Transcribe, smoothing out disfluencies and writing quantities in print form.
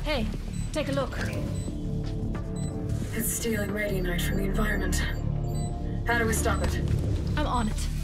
Hey, take a look. It's stealing radionite from the environment. How do we stop it? I'm on it.